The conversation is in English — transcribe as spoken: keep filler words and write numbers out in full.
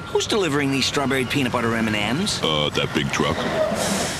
Who's delivering these strawberry peanut butter M and M's? Uh, that big truck.